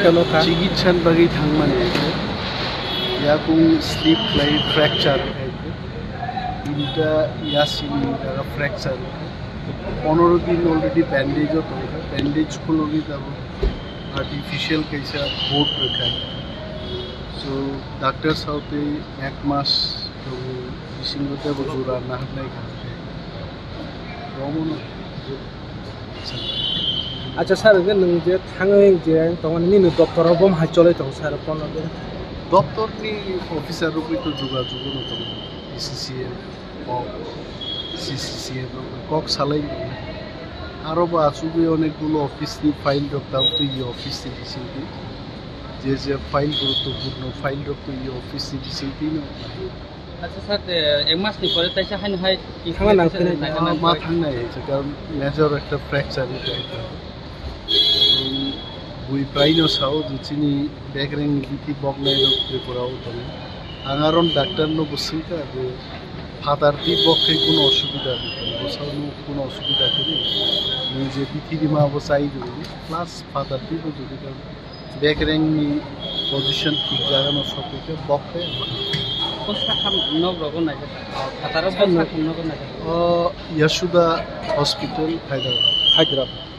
चिकित्सा बगी थांगमाने याकुं स्लीप लाई फ्रैक्चर इनटा यासिनी दागा फ्रैक्चर 15 दिन ऑलरेडी बैंडेज होता है बैंडेज खुलोगी तब आर्टिफिशियल कैसा बोर्ड रखा है सो डॉक्टर साउथे एक मास तो इसिंगोते बजुरा नाहनाय खाते रोमनो अच्छा सर जे नों जे थाङै जे तमन नि डॉक्टर बम हाचले तो सर कोन दे डॉक्टर नि ऑफिसर रुपे तो যোগাযোগ নতো সিসিএম সিসিএম কক সালাই আরো বাসুবে অনেকগুলো অফিস নি ফাইল রক্তাও তো এই অফিস নি দিছিলি যে ফাইল গুরুত্বপূর্ণ ফাইল রক্ত এই অফিস নি দিছিলি না আচ্ছা স্যার এক মাস নি পরে তাইছে হাই হাই কি খাওয়া না মাথা নাই কারণ মেজর একটা ফ্র্যাকচার এটা बुई प्राइनो साओ जुचिनी बैकरेंग बिथि बगनाय रग त्रिपुराव दं आंगारन डाक्टर नो बसैका जे फादार ति बखे कोनो असुविधा नहीं बसावनो कोनो असुविधा करी जे बिथि दिमा बसाई दो प्लस फादार ति को जुदि बैकरेंग नि पोजीशन ठीक जागा न सकेके बखे कोसा खाम न रगन नाय फादार बन न रगन नाय यशोदा हॉस्पिटल हैदराबाद